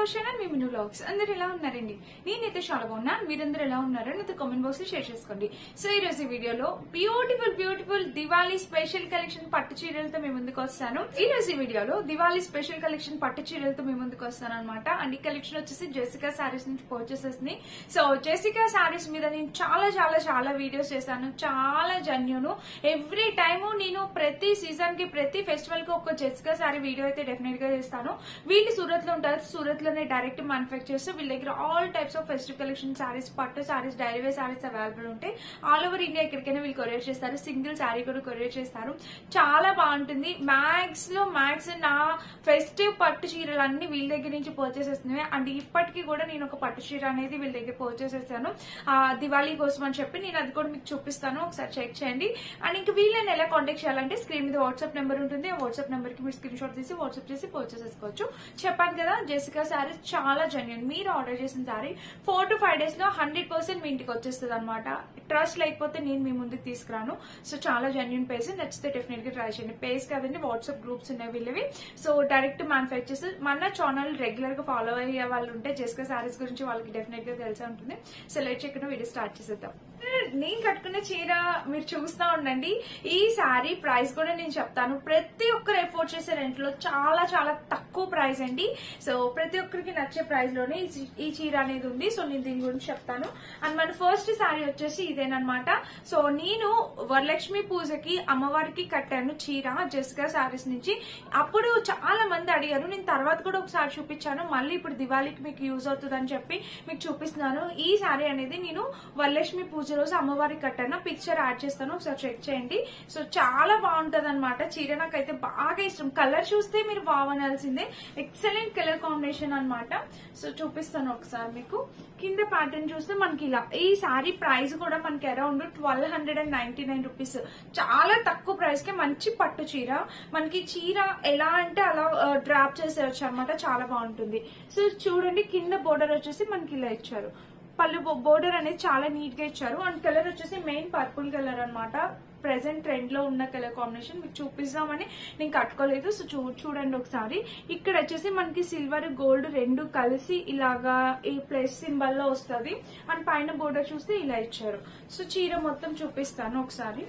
Channel మీ మిను vlogs అందరూ ఎలా ఉన్నారండి? నేనైతే చాలా బాగున్నాను. మీరందరూ ఎలా ఉన్నారో నాతో కామెంట్ బాక్స్ లో షేర్ చేసుకోండి. సో ఈ రోజు వీడియోలో బ్యూటిఫుల్ దివాళీ స్పెషల్ కలెక్షన్ పట్టు చీరలతో మీ ముందుకు వస్తాను. ఈ రోజు వీడియోలో దివాళీ స్పెషల్ కలెక్షన్ పట్టు చీరలతో మీ ముందుకు వస్తాను అనమాట. అండ్ ఈ కలెక్షన్ వచ్చేసి జెసికా సారీస్ నుంచి పర్చేస్ చేసింది. సో జెసికా సారీస్ మీద నేను చాలా వీడియోస్ చేశాను. చాలా జెన్యూన్. ఎవ్రీ టైము నేను ప్రతి సీజన్ కి ప్రతి ఫెస్టివల్ కి ఒక జెసికా సారీ వీడియో అయితే డెఫినెట్ గా చేస్తాను. వీళ్ళు సూరత్ లో ఉంటారు. సూరత్ లోనే డైరెక్ట్ మ్యానుఫ్యాక్చర్ చేస్తూ వీళ్ళ దగ్గర all types of festive collection saris, పట్టు saris, daily wear saris available ఉంటాయి. ఆల్ ఓవర్ ఇండియా ఎక్కడికైనా వీళ్ళు కొరియర్ చేస్తారు. సింగిల్ సారీ కూడా కొరియర్ చేస్తారు. చాలా బాగుంటుంది. మ్యాక్స్ నా ఫెస్టివ్ పట్టు చీరలు అన్ని వీళ్ళ దగ్గర నుంచి పర్చేస్ చేస్తున్నాయి. అండ్ ఇప్పటికీ కూడా నేను ఒక పట్టు చీర అనేది వీళ్ళ దగ్గర పర్చేస్ చేస్తాను దివాళీ కోసం అని చెప్పి. నేను అది కూడా మీకు చూపిస్తాను, ఒకసారి చెక్ చేయండి. అండ్ ఇంకా వీళ్ళని ఎలా కాంటాక్ట్ చేయాలంటే స్క్రీన్ మీద వాట్సాప్ నెంబర్ ఉంటుంది. ఆ వాట్సాప్ నెంబర్ కి మీరు స్క్రీన్ షాట్ తీసి వాట్సాప్ చేసి పర్చేస్ చేసుకోవచ్చు. చెప్పాను కదా, జెసికా సారీస్ చాలా జెన్యూన్. మీరు ఆర్డర్ చేసిన సారీ 4 to 5 days లో 100% మీ ఇంటికి వచ్చేస్తుంది అనమాట. ట్రస్ట్ లేకపోతే నేను మీ ముందుకు తీసుకురాను. సో చాలా జెన్యూన్ పేజ్. నచ్చితే డెఫినెట్ గా ట్రై చేయండి. పేజ్ కాదండి, వాట్సాప్ గ్రూప్స్ ఉన్నాయి వీళ్ళవి. So direct manufacturers. మన ఛానల్ రెగ్యులర్ గా ఫాలో అయ్యే వాళ్ళు ఉంటే జెసికా సారీస్ గురించి వాళ్ళకి డెఫినెట్ గా తెలిసే ఉంటుంది. సో లైట్ చేయకుండా వీడియో స్టార్ట్ చేసేద్దాం. నేను కట్టుకున్న చీర మీరు చూస్తా ఉండండి. ఈ శారీ ప్రైస్ కూడా నేను చెప్తాను. ప్రతి ఒక్కరు ఎఫోర్డ్ చేసే రెంట్ లో చాలా తక్కువ ప్రైస్ అండి. సో ప్రతి ఒక్కరికి నచ్చే ప్రైస్ లోనే ఈ చీర అనేది ఉంది. సో నేను దీని గురించి చెప్తాను. అండ్ మన ఫస్ట్ శారీ వచ్చేసి ఇదేనమాట. సో నేను వరలక్ష్మి పూజకి అమ్మవారికి కట్టాను చీర జెసికా సారీస్ నుంచి. అప్పుడు చాలా మంది అడిగారు. నేను తర్వాత కూడా ఒకసారి చూపించాను. మళ్ళీ ఇప్పుడు దివాళీకి మీకు యూజ్ అవుతుంది అని చెప్పి మీకు చూపిస్తున్నాను. ఈ శారీ అనేది నేను వరలక్ష్మి పూజ రోజు అమ్మవారికి కట్టాను. పిక్చర్ యాడ్ చేస్తాను, ఒకసారి చెక్ చేయండి. సో చాలా బాగుంటది అనమాట చీర. నాకైతే బాగా ఇష్టం. కలర్ చూస్తే మీరు బాగునాల్సిందే. ఎక్సలెంట్ కలర్ కాంబినేషన్ అనమాట. సో చూపిస్తాను ఒకసారి మీకు. కింద ప్యాటర్న్ చూస్తే మనకి ఇలా. ఈ సారీ ప్రైస్ కూడా మనకి అరౌండ్ 1299 రూపీస్. చాలా తక్కువ ప్రైస్ కి మంచి పట్టు చీర. మనకి చీర ఎలా అంటే అలా డ్రాప్ చేసేయచ్చు అనమాట. చాలా బాగుంటుంది. సో చూడండి, కింద బోర్డర్ వచ్చేసి మనకి ఇలా ఇచ్చారు. పళ్ళు బోర్డర్ అనేది చాలా నీట్ గా ఇచ్చారు. అండ్ కలర్ వచ్చేసి మెయిన్ పర్పుల్ కలర్ అనమాట. ప్రెసెంట్ ట్రెండ్ లో ఉన్న కలర్ కాంబినేషన్ మీకు చూపిస్తామని నేను కట్టుకోలేదు. సో చూడండి ఒకసారి. ఇక్కడ వచ్చేసి మనకి సిల్వర్ గోల్డ్ రెండు కలిసి ఇలాగా ఈ ప్లస్ సింబల్ లో వస్తుంది. అండ్ పైన బోర్డర్ చూస్తే ఇలా ఇచ్చారు. సో చీర మొత్తం చూపిస్తాను ఒకసారి.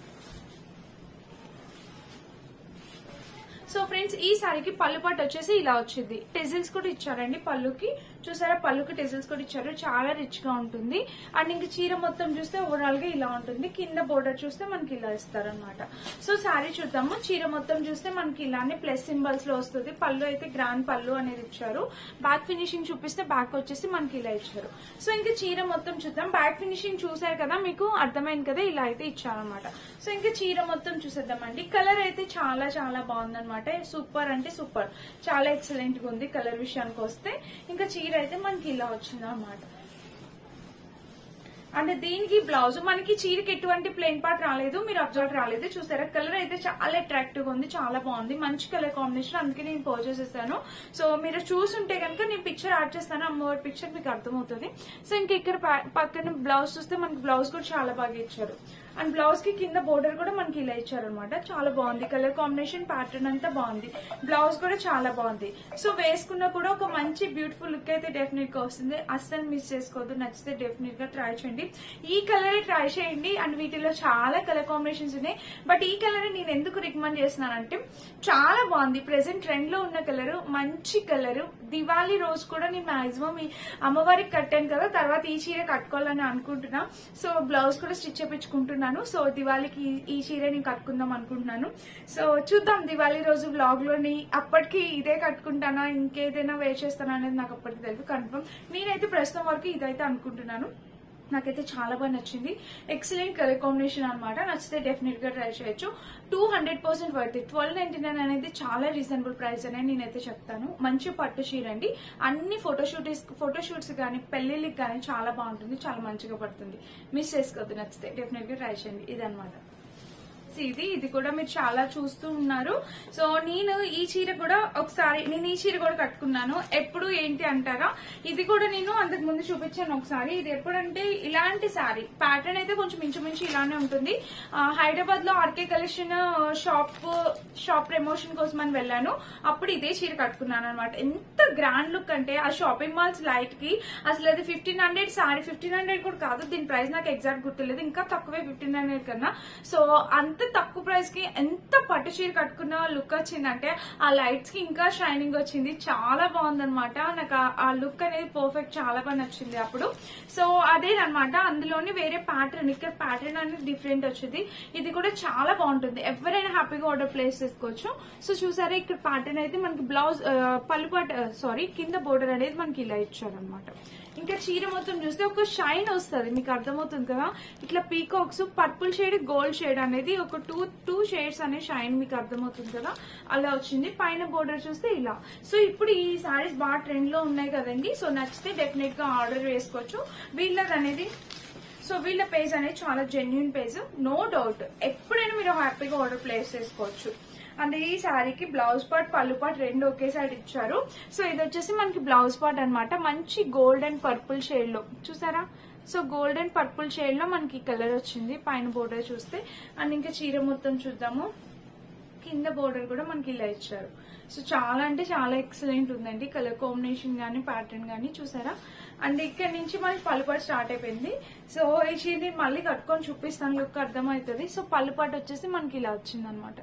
సో ఫ్రెండ్స్, ఈ సారీకి పళ్ళు పాటు వచ్చేసి ఇలా వచ్చింది. టెజిల్స్ కూడా ఇచ్చారండి పళ్ళుకి. చూసారా, పళ్ళుకి టెజిల్స్ కూడా ఇచ్చారు. చాలా రిచ్ గా ఉంటుంది. అండ్ ఇంక చీర మొత్తం చూస్తే ఓవరాల్ గా ఇలా ఉంటుంది. కింద బోర్డర్ చూస్తే మనకి ఇలా ఇస్తారనమాట. సో సారీ చూద్దాము. చీర మొత్తం చూస్తే మనకి ఇలానే ప్లస్ సింబల్స్ లో వస్తుంది. పళ్ళు అయితే గ్రాండ్ పళ్ళు అనేది ఇచ్చారు. బ్యాక్ ఫినిషింగ్ చూపిస్తే బ్యాక్ వచ్చేసి మనకి ఇలా ఇచ్చారు. సో ఇంకా చీర మొత్తం చూద్దాం. బ్యాక్ ఫినిషింగ్ చూసారు కదా, మీకు అర్థమైంది కదా, ఇలా అయితే ఇచ్చారనమాట. సో ఇంకా చీర మొత్తం చూసేద్దామండి. కలర్ అయితే చాలా బాగుందన్నమాట. సూపర్ అంటే సూపర్, చాలా ఎక్సలెంట్ గా ఉంది కలర్ విషయానికి వస్తే. ఇంకా చీర అయితే మనకి ఇలా వచ్చింది అన్నమాట. అంటే దీనికి బ్లౌజ్ మనకి చీరకి ఎటువంటి ప్లెయిన్ పార్ట్ రాలేదు, మీరు అబ్జర్వ్ రాలేదు. చూసారా, కలర్ అయితే చాలా అట్రాక్టివ్ గా ఉంది. చాలా బాగుంది, మంచి కలర్ కాంబినేషన్. అందుకే నేను పర్చేస్ చేస్తాను. సో మీరు చూసుంటే కనుక నేను పిక్చర్ యాడ్ చేస్తాను. అమ్మవారి పిక్చర్ మీకు అర్థమవుతుంది. సో ఇంకా ఇక్కడ పక్కన బ్లౌజ్ చూస్తే మనకి బ్లౌజ్ కూడా చాలా బాగా ఇచ్చారు. అండ్ బ్లౌజ్ కి కింద బోర్డర్ కూడా మనకి ఇలా ఇచ్చారు అనమాట. చాలా బాగుంది కలర్ కాంబినేషన్. ప్యాటర్న్ అంతా బాగుంది. బ్లౌజ్ కూడా చాలా బాగుంది. సో వేసుకున్నా కూడా ఒక మంచి బ్యూటిఫుల్ లుక్ అయితే డెఫినెట్ గా వస్తుంది. అస్సలు మిస్ చేసుకోవద్దు. నచ్చితే డెఫినెట్ గా ట్రై చేయండి. ఈ కలర్ ట్రై చేయండి. అండ్ వీటిలో చాలా కలర్ కాంబినేషన్స్ ఉన్నాయి. బట్ ఈ కలర్ నేను ఎందుకు రికమెండ్ చేస్తున్నానంటే చాలా బాగుంది. ప్రెసెంట్ ట్రెండ్ లో ఉన్న కలర్, మంచి కలర్. దివాళీ రోజు కూడా నేను మాక్సిమం ఈ అమ్మవారికి కట్టాను కదా, తర్వాత ఈ చీర కట్టుకోవాలని అనుకుంటున్నా. సో బ్లౌజ్ కూడా స్టిచ్ చేయించుకుంటున్నాను. సో దివాళీకి ఈ చీర నేను కట్టుకుందాం అనుకుంటున్నాను. సో చూద్దాం దివాళీ రోజు వ్లాగ్ లోని. అప్పటికి ఇదే కట్టుకుంటానా, ఇంకేదైనా వేర్ చేస్తానా అనేది నాకు అప్పటికి తెలుసు కన్ఫర్మ్. నేనైతే ప్రస్తుతం వరకు ఇదైతే అనుకుంటున్నాను. నాకైతే చాలా బాగా నచ్చింది. ఎక్సలెంట్ కలర్ కాంబినేషన్ అనమాట. నచ్చితే డెఫినెట్ గా ట్రై చేయొచ్చు. 200% వర్త్. 1299 అనేది చాలా రీజనబుల్ ప్రైస్ అనేది నేనైతే చెప్తాను. మంచి పట్టు చీర అండి. అన్ని ఫోటోషూట్స్ కానీ పెళ్లిళ్ళకి కానీ చాలా బాగుంటుంది. చాలా మంచిగా పడుతుంది. మిస్ చేసుకోవద్దు. నచ్చితే డెఫినెట్ గా ట్రై చేయండి. ఇదనమాట. ఇది కూడా మీరు చాలా చూస్తూ ఉన్నారు. సో నేను ఈ చీర కూడా ఒకసారి కట్టుకున్నాను. ఎప్పుడు ఏంటి అంటారా, ఇది కూడా నేను అంతకు ముందు చూపించాను ఒకసారి. ఇది ఎప్పుడంటే ఇలాంటి శారీ ప్యాటర్న్ అయితే కొంచెం ఇంచుమించు ఇలానే ఉంటుంది. హైదరాబాద్ లో ఆర్కే కలెక్షన్ షాప్ ప్రమోషన్ కోసం అని వెళ్ళాను. అప్పుడు ఇదే చీర కట్టుకున్నాను అనమాట. ఎంత గ్రాండ్ లుక్ అంటే ఆ షాపింగ్ మాల్స్ లైట్ కి అసలు అది 1500 సారీ. 1500 కూడా కాదు, దీని ప్రైస్ నాకు ఎగ్జాక్ట్ గుర్తులేదు, ఇంకా తక్కువే 1500 కన్నా. సో అంత తక్కువ ప్రైస్ కి ఎంత పట్టు చీర కట్టుకున్న లుక్ వచ్చిందంటే ఆ లైట్స్ కి ఇంకా షైనింగ్ వచ్చింది. చాలా బాగుందనమాట. నాకు ఆ లుక్ అనేది పర్ఫెక్ట్, చాలా బాగా నచ్చింది అప్పుడు. సో అదేనమాట, అందులోని వేరే ప్యాటర్న్, ఇక్కడ ప్యాటర్న్ అనేది డిఫరెంట్ వచ్చింది. ఇది కూడా చాలా బాగుంటుంది, ఎవరైనా హ్యాపీగా ఆర్డర్ ప్లేస్ చేసుకోవచ్చు. సో చూసారా, ఇక్కడ ప్యాటర్న్ అయితే మనకి బ్లౌజ్ కింద బోర్డర్ అనేది మనకి ఇలా ఇచ్చారనమాట. ఇంకా చీర మొత్తం చూస్తే ఒక షైన్ వస్తుంది, మీకు అర్థమవుతుంది కదా. ఇట్లా peacocks purple shade, gold shade అనేది ఒక టూ షేడ్స్ అనే షైన్ మీకు అర్థమవుతుంది కదా, అలా వచ్చింది. పైన బోర్డర్ చూస్తే ఇలా. సో ఇప్పుడు ఈ సారీస్ బాగా ట్రెండ్ లో ఉన్నాయి కదండి. సో నచ్చితే డెఫినెట్ గా ఆర్డర్ వేసుకోవచ్చు. వీళ్ళ పేజ్ అనేది చాలా జెన్యున్ పేజ్, నో డౌట్. ఎప్పుడైనా మీరు హ్యాపీగా ఆర్డర్ ప్లేస్ చేసుకోవచ్చు. అండ్ ఈ శారీకి బ్లౌజ్ పార్ట్, పళ్ళు పార్ట్ రెండు ఒకే సైడ్ ఇచ్చారు. సో ఇది వచ్చేసి మనకి బ్లౌజ్ పార్ట్ అన్నమాట. మంచి గోల్డ్ అండ్ పర్పుల్ షేడ్ లో చూసారా. So gold and purple shade లో మనకి కలర్ వచ్చింది పైన బోర్డర్ చూస్తే. అండ్ ఇంకా చీర మొత్తం చూద్దాము. కింద బోర్డర్ కూడా మనకి ఇలా ఇచ్చారు. సో చాలా అంటే చాలా ఎక్సలెంట్ ఉందండి, కలర్ కాంబినేషన్ గానీ ప్యాటర్న్ గానీ చూసారా. అండ్ ఇక్కడ నుంచి మనకి పళ్ళుపాటు స్టార్ట్ అయిపోయింది. సో ఈ చీర మళ్ళీ కట్టుకొని చూపిస్తాను, లుక్ అర్థమవుతుంది. సో పళ్ళుపాటు వచ్చేసి మనకి ఇలా వచ్చింది అనమాట,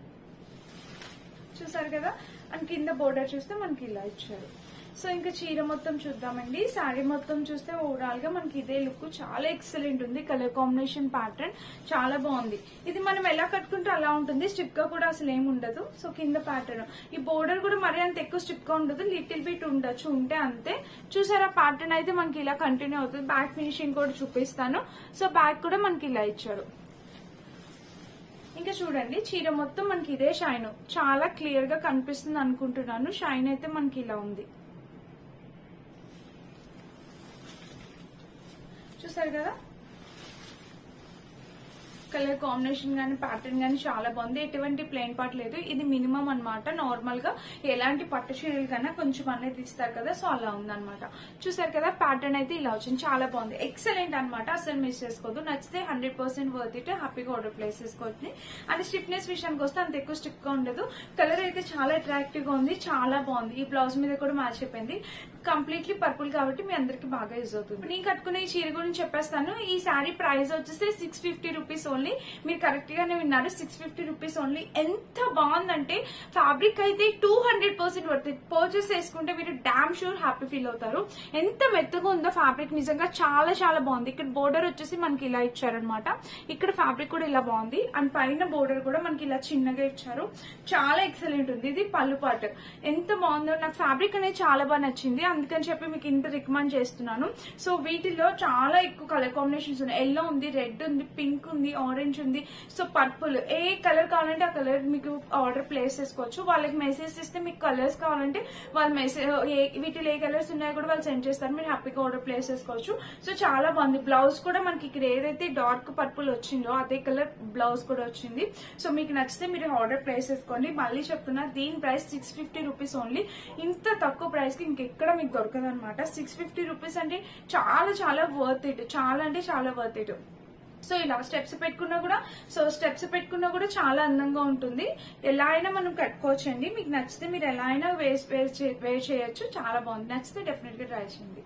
చూసారు కదా. అండ్ కింద బోర్డర్ చూస్తే మనకి ఇలా ఇచ్చారు. సో ఇంకా చీర మొత్తం చూద్దామండి. శారీ మొత్తం చూస్తే ఓవరాల్ గా మనకి ఇదే లుక్, చాలా ఎక్సలెంట్ ఉంది. కలర్ కాంబినేషన్ ప్యాటర్న్ చాలా బాగుంది. ఇది మనం ఎలా కట్టుకుంటే అలా ఉంటుంది, స్టిప్ గా కూడా అసలు ఏమి ఉండదు. సో కింద ప్యాటర్న్, ఈ బోర్డర్ కూడా మరీ అంత ఎక్కువ స్టిప్ గా ఉండదు, లిటిల్ బిట్ ఉండొచ్చు, ఉంటే అంతే. చూసారా ప్యాటర్న్ అయితే మనకి ఇలా కంటిన్యూ అవుతుంది. బ్యాక్ ఫినిషింగ్ కూడా చూపిస్తాను. సో బ్యాక్ కూడా మనకి ఇలా ఇచ్చారు. ఇంకా చూడండి, చీర మొత్తం మనకి ఇదే షైన్, చాలా క్లియర్ గా కనిపిస్తుంది అనుకుంటున్నాను. షైన్ అయితే మనకి ఇలా ఉంది, చూసారు కదా. కలర్ కాంబినేషన్ గానీ ప్యాటర్న్ గానీ చాలా బాగుంది. ఎటువంటి ప్లెయిన్ పార్ట్ లేదు, ఇది మినిమం అన్నమాట. నార్మల్ గా ఎలాంటి పట్టు చీరలు కన్నా కొంచెం అనేది ఇస్తారు కదా, సో అలా ఉందన్నమాట. చూసారు కదా, ప్యాటర్న్ అయితే ఇలా వచ్చింది, చాలా బాగుంది, ఎక్సలెంట్ అనమాట. అసలు మిస్ చేసుకోవద్దు. నచ్చితే 100% వర్త్ ఇట్, హ్యాపీగా ఆర్డర్ ప్లేస్ చేసుకోవచ్చు. అండ్ స్టిఫ్నెస్ విషయానికి వస్తే అంత ఎక్కువ స్టిఫ్ గా ఉండదు. కలర్ అయితే చాలా అట్రాక్టివ్ గా ఉంది, చాలా బాగుంది. ఈ బ్లౌజ్ మీద కూడా మ్యాచ్ అయిపోయింది. కంప్లీట్లీ పర్పుల్ కాబట్టి మీ అందరికి బాగా యూజ్ అవుతుంది. నేను కట్టుకునే ఈ చీర గురించి చెప్పేస్తాను. ఈ శారీ ప్రైస్ వచ్చేసి 650 రూపీస్ ఓన్లీ. మీరు కరెక్ట్ గానే విన్నారు, 650 రూపీస్ ఓన్లీ. ఎంత బాగుందంటే ఫ్యాబ్రిక్ అయితే 200% వర్త్. పర్చేస్ చేసుకుంటే మీరు డామ్ షూర్ హ్యాపీ ఫీల్ అవుతారు. ఎంత మెత్తగా ఉందో ఫ్యాబ్రిక్, నిజంగా చాలా చాలా బాగుంది. ఇక్కడ బోర్డర్ వచ్చేసి మనకి ఇలా ఇచ్చారనమాట. ఇక్కడ ఫ్యాబ్రిక్ కూడా ఇలా బాగుంది. అండ్ పైన బోర్డర్ కూడా మనకి ఇలా చిన్నగా ఇచ్చారు, చాలా ఎక్సలెంట్ ఉంది. ఇది పళ్ళు పార్ట్, ఎంత బాగుందో. నాకు ఫ్యాబ్రిక్ అనేది చాలా బాగా నచ్చింది, అందుకని చెప్పి మీకు ఇంత రికమెండ్ చేస్తున్నాను. సో వీటిలో చాలా ఎక్కువ కలర్ కాంబినేషన్స్ ఉన్నాయి. ఎల్లో ఉంది, రెడ్ ఉంది, పింక్ ఉంది, ఆరెంజ్ ఉంది, సో పర్పుల్. ఏ కలర్ కావాలంటే ఆ కలర్ మీకు ఆర్డర్ ప్లేస్ చేసుకోవచ్చు. వాళ్ళకి మెసేజ్ ఇస్తే మీకు కలర్స్ కావాలంటే వాళ్ళు మెసేజ్, వీటిలో ఏ కలర్స్ ఉన్నాయో కూడా వాళ్ళు సెండ్ చేస్తారు, మీరు హ్యాపీగా ఆర్డర్ ప్లేస్ చేసుకోవచ్చు. సో చాలా బాగుంది. బ్లౌజ్ కూడా మనకి ఇక్కడ ఏదైతే డార్క్ పర్పుల్ వచ్చిందో అదే కలర్ బ్లౌజ్ కూడా వచ్చింది. సో మీకు నచ్చితే మీరు ఆర్డర్ ప్లేస్ చేసుకోండి. మళ్ళీ చెప్తున్నా, దీని ప్రైస్ 650 రూపీస్ ఓన్లీ. ఇంత తక్కువ ప్రైస్ కి ఇంకెక్కడ మీకు దొరకదు అనమాట. 650 రూపీస్ అంటే చాలా చాలా వర్త్ ఇట్, చాలా అంటే చాలా వర్త్ ఇట్. సో ఇలా స్టెప్స్ పెట్టుకున్నా కూడా చాలా అందంగా ఉంటుంది. ఎలా అయినా మనం కట్టుకోవచ్చండి. మీకు నచ్చితే మీరు ఎలా అయినా వేర్ చేయొచ్చు, చాలా బాగుంది. నచ్చితే డెఫినెట్ గా ట్రై చేయండి.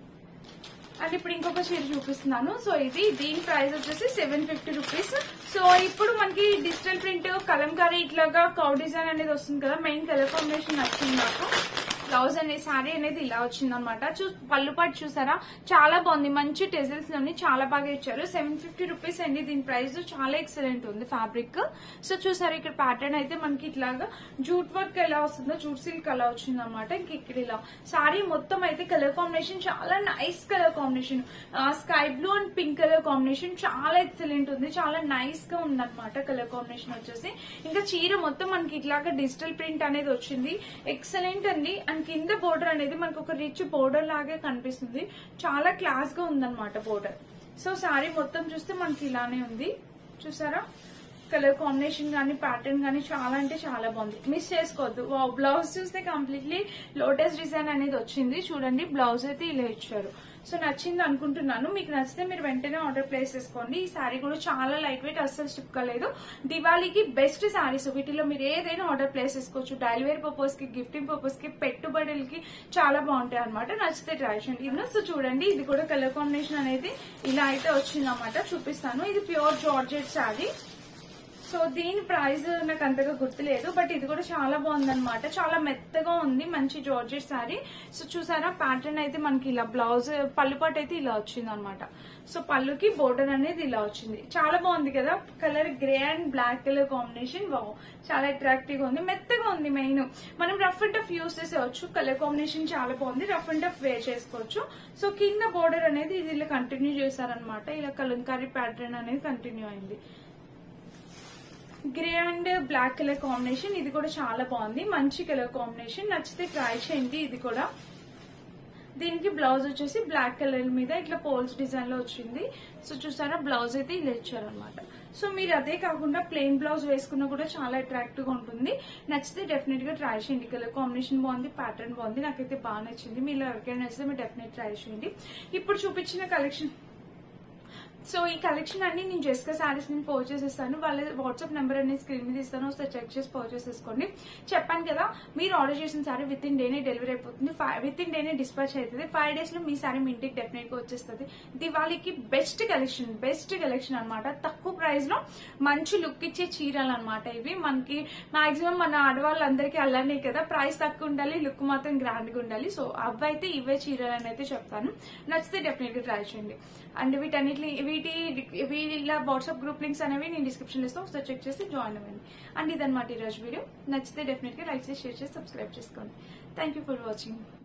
అండ్ ఇప్పుడు ఇంకొక చీర చూపిస్తున్నాను. సో దీని ప్రైస్ వచ్చేసి 750 రూపీస్. సో ఇప్పుడు మనకి డిజిటల్ ప్రింట్, కలంకారీ ఇట్లాగా కౌ డిజైన్ అనేది వస్తుంది కదా, మెయిన్ కలర్ కాంబినేషన్ నచ్చింది నాకు. బ్లౌజ్ అనేది శారీ అనేది ఇలా వచ్చింది అనమాట. పళ్ళు పాటు చూసారా, చాలా బాగుంది. మంచి టెజల్స్ లోని చాలా బాగా ఇచ్చారు. 750 రూపీస్ అండి దీని ప్రైస్. చాలా ఎక్సలెంట్ ఉంది ఫ్యాబ్రిక్. సో చూసారా, ఇక్కడ ప్యాటర్న్ అయితే మనకి ఇట్లాగా జూట్ వర్క్ ఎలా వస్తుందో, జూట్ సిల్క్ అలా వచ్చింది అనమాట. ఇంక ఇక్కడ ఇలా శారీ మొత్తం అయితే కలర్ కాంబినేషన్ చాలా nice colour combination. Sky blue and pink colour combination చాలా ఎక్సలెంట్ ఉంది, చాలా నైస్ గా ఉంది అనమాట కలర్ కాంబినేషన్ వచ్చేసి. ఇంకా చీర మొత్తం మనకి ఇట్లాగా డిజిటల్ ప్రింట్ అనేది వచ్చింది, ఎక్సలెంట్ అండి. అండ్ కింద బోర్డర్ అనేది మనకు ఒక రిచ్ బోర్డర్ లాగే కనిపిస్తుంది, చాలా క్లాస్ గా ఉందన్నమాట బోర్డర్. సో శారీ మొత్తం చూస్తే మనకి ఇలానే ఉంది, చూసారా. కలర్ కాంబినేషన్ గానీ ప్యాటర్న్ గానీ చాలా అంటే చాలా బాగుంది, మిస్ చేసుకోవద్దు. బ్లౌజ్ చూస్తే కంప్లీట్లీ లోటస్ డిజైన్ అనేది వచ్చింది చూడండి. బ్లౌజ్ అయితే ఇలా ఇచ్చారు. సో నచ్చింది అనుకుంటున్నాను. మీకు నచ్చితే మీరు వెంటనే ఆర్డర్ ప్లేస్ చేసుకోండి. ఈ శారీ కూడా చాలా లైట్ వెయిట్, అస్సలు స్టిప్ కాలేదు. దివాళీకి బెస్ట్ శారీస్, వీటిలో మీరు ఏదైనా ఆర్డర్ ప్లేస్ చేసుకోవచ్చు. డైలీ వేర్ పర్పస్ కి, గిఫ్టింగ్ పర్పస్ కి, పెట్టుబడులకి చాలా బాగుంటాయి అనమాట. నచ్చితే ట్రై చేయండి. సో చూడండి, ఇది కూడా కలర్ కాంబినేషన్ అనేది ఇలా అయితే వచ్చిందన్నమాట. చూపిస్తాను. ఇది ప్యూర్ జార్జెట్ శారీ. సో దీని ప్రైస్ నాకు అంతగా గుర్తులేదు, బట్ ఇది కూడా చాలా బాగుందన్నమాట. చాలా మెత్తగా ఉంది, మంచి జార్జెట్ శారీ. సో చూసారా, ప్యాటర్న్ అయితే మనకి ఇలా బ్లౌజ్ పళ్ళు పాటు అయితే ఇలా వచ్చింది అనమాట. సో పళ్ళుకి బోర్డర్ అనేది ఇలా వచ్చింది. చాలా బాగుంది కదా. Colour grey and black colour combination. Wow, చాలా అట్రాక్టివ్ గా ఉంది, మెత్తగా ఉంది. మెయిన్ మనం రఫ్ అండ్ టఫ్ యూస్ చేసేవచ్చు. కలర్ కాంబినేషన్ చాలా బాగుంది, రఫ్ అండ్ టఫ్ వేర్ చేసుకోవచ్చు. సో కింద బోర్డర్ అనేది ఇది ఇలా కంటిన్యూ చేశారనమాట. ఇలా కలంకారీ ప్యాటర్న్ అనేది కంటిన్యూ అయింది. Grey and black colour combination. ఇది కూడా చాలా బాగుంది, మంచి కలర్ కాంబినేషన్. నచ్చితే ట్రై చేయండి. ఇది కూడా దీనికి బ్లౌజ్ వచ్చేసి బ్లాక్ కలర్ మీద ఇట్లా పోల్స్ డిజైన్ లో వచ్చింది. సో చూసారా, బ్లౌజ్ అయితే ఇలా ఇచ్చారనమాట. సో మీరు అదే కాకుండా ప్లెయిన్ బ్లౌజ్ వేసుకున్నా కూడా చాలా అట్రాక్టివ్ గా ఉంటుంది. నచ్చితే డెఫినెట్ గా ట్రై చేయండి. కలర్ కాంబినేషన్ బాగుంది, ప్యాటర్న్ బాగుంది, నాకైతే బాగా నచ్చింది. మీరు ఎవరికైనా నచ్చితే మీరు డెఫినెట్ ట్రై చేయండి. ఇప్పుడు చూపించిన కలెక్షన్, సో ఈ కలెక్షన్ అన్ని నేను జెస్కా శారీస్ నేను పర్చేస్ చేస్తాను. వాళ్ళ వాట్సాప్ నెంబర్ అనేది స్క్రీన్ మీద ఇస్తాను, ఒకసారి చెక్ చేసి పర్చేస్ చేసుకోండి. చెప్పాను కదా, మీరు ఆర్డర్ చేసిన శారీ విత్ ఇన్ డేనే డెలివరీ అయిపోతుంది, విత్ ఇన్ డేనే డిస్పాచ్ అవుతుంది. 5 days లో మీ శారీ మీ ఇంటికి డెఫినెట్ గా వచ్చేస్తుంది. దివాళీకి బెస్ట్ కలెక్షన్ అనమాట. తక్కువ ప్రైస్ లో మంచి లుక్ ఇచ్చే చీరలు అనమాట ఇవి. మనకి మాక్సిమం మన ఆడవాళ్ళందరికీ అలానే కదా, ప్రైస్ తక్కువ ఉండాలి, లుక్ మాత్రం గ్రాండ్ గా ఉండాలి. సో అవైతే ఇవే చీరలు అని అయితే చెప్తాను. నచ్చితే డెఫినెట్ గా ట్రై చేయండి. అండ్ వీటిలా వాట్సాప్ గ్రూప్ లింక్స్ అనేవి నేను డిస్క్రిప్షన్ ఇస్తాను, ఒకసారి చెక్ చేసి జాయిన్ అవ్వండి. అండ్ ఇదన్నమాట ఈరోజు వీడియో. నచ్చితే డెఫినెట్ గా లైక్ చేసి, షేర్ చేసి, సబ్స్క్రైబ్ చేసుకోండి. Thank you for watching.